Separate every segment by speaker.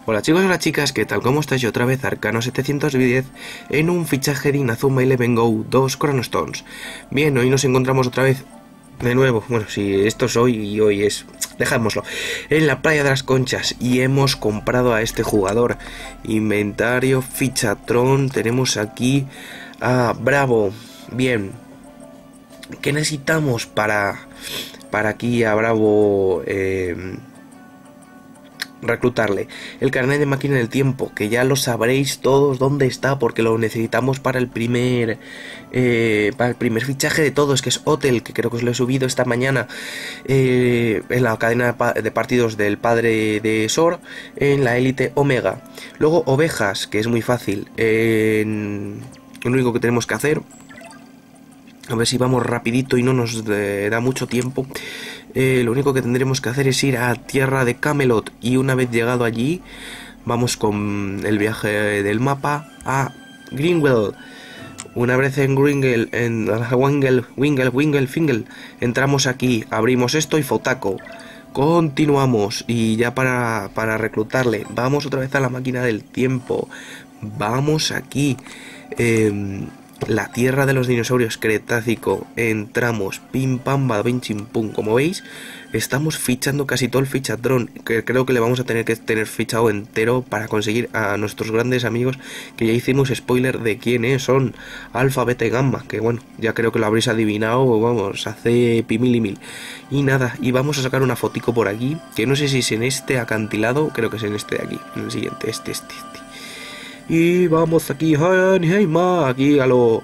Speaker 1: Hola chicos, hola chicas, ¿qué tal? ¿Cómo estáis? Yo otra vez Arcano710 en un fichaje de Inazuma Eleven Go 2 Chronostones. Bien, hoy nos encontramos otra vez de nuevo, bueno, si esto es hoy y hoy es, dejámoslo, en la playa de las Conchas y hemos comprado a este jugador. Inventario, Fichatron, tenemos aquí a Bravo. Bien, ¿qué necesitamos para aquí a Bravo? Reclutarle el carnet de máquina del tiempo, que ya lo sabréis todos dónde está, porque lo necesitamos para el primer fichaje de todos, que es Hotel, que creo que os lo he subido esta mañana en la cadena de partidos del padre de Sor, en la élite Omega. Luego ovejas, que es muy fácil. Lo único que tenemos que hacer, a ver si vamos rapidito y no nos da mucho tiempo. Lo único que tendremos que hacer es ir a tierra de Camelot, y una vez llegado allí vamos con el viaje del mapa a Greenwell. Una vez en Greenwell, en Wingle, entramos aquí, abrimos esto y Fotaco. Continuamos y ya para reclutarle vamos otra vez a la máquina del tiempo. Vamos aquí, la tierra de los dinosaurios Cretácico. Entramos, pim pam badabim chim pum. Como veis, estamos fichando casi todo el fichatron, que creo que le vamos a tener que tener fichado entero para conseguir a nuestros grandes amigos, que ya hicimos spoiler de quiénes son, Alfa, Beta y Gamma, que bueno, ya creo que lo habréis adivinado, vamos, hace pimilimil. Y nada, y vamos a sacar una fotico por aquí, que no sé si es en este acantilado, creo que es en este de aquí, en el siguiente, este. Y vamos aquí, aquí a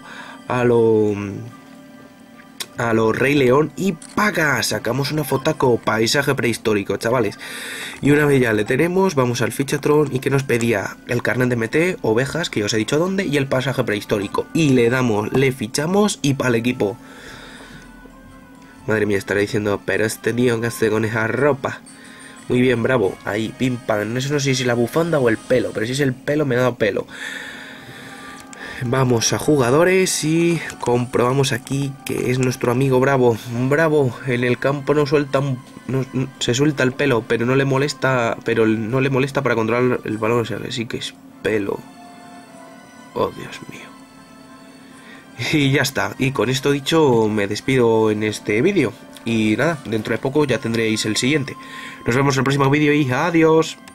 Speaker 1: lo Rey León, y ¡paga! Sacamos una fotaco, paisaje prehistórico, chavales. Y una vez ya le tenemos, vamos al fichatron, y que nos pedía el carnet de MT, ovejas, que ya os he dicho dónde, y el paisaje prehistórico. Y le damos, le fichamos y para el equipo. Madre mía, estaré diciendo, pero este tío que hace con esa ropa. Muy bien, Bravo, ahí, pim pam. Eso no sé si es la bufanda o el pelo, pero si es el pelo me da pelo. Vamos a jugadores y comprobamos aquí que es nuestro amigo Bravo. Bravo, en el campo no suelta se suelta el pelo, pero no le molesta, para controlar el balón, o sea que sí que es pelo. Oh, Dios mío. Y ya está, y con esto dicho me despido en este vídeo. Y nada, dentro de poco ya tendréis el siguiente. Nos vemos en el próximo vídeo y adiós.